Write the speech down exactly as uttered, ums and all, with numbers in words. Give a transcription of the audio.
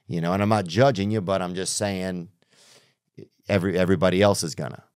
you know, and I'm not judging you, but I'm just saying every everybody else is gonna.